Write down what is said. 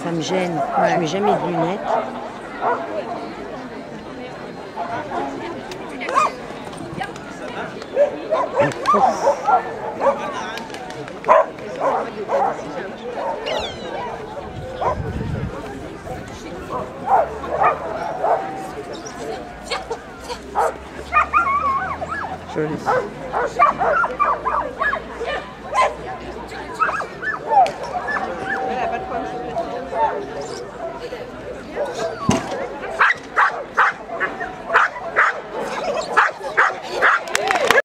Ça me gêne. Ouais. Je mets jamais de lunettes. Joli.